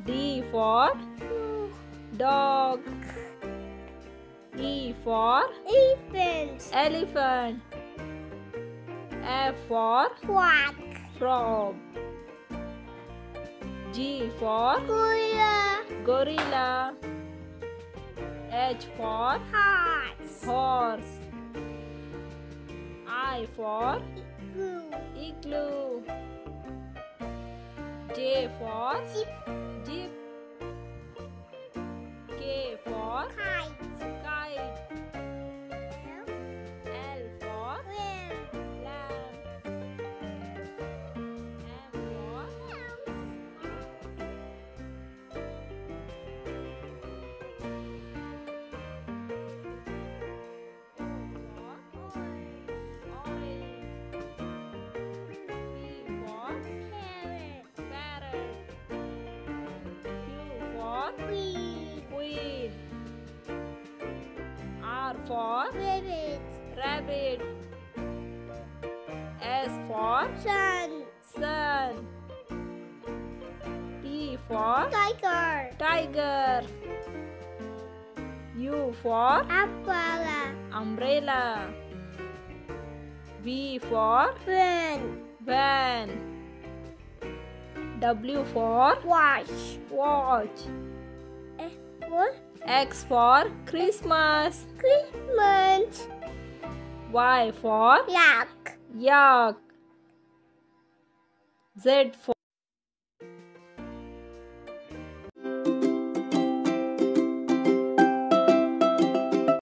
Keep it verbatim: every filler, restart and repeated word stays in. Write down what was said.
D for dog. E for Elephant. elephant. F for Quack. frog. G for Gorilla. gorilla. H for Horse. horse. I for Igloo. igloo. J for Jeep. jeep. K for Kite. kite. L for Lamb. lamb. M for orange. P for Parrot. parrot. Q for Queen. queen. R for Rabbit. rabbit. S for Sun. sun. T for Tiger. tiger. U for Umbrella. umbrella. V for Van. van. W for Watch. watch. Eh, what? X for Christmas. Christmas. Y for Yak. yak. Z for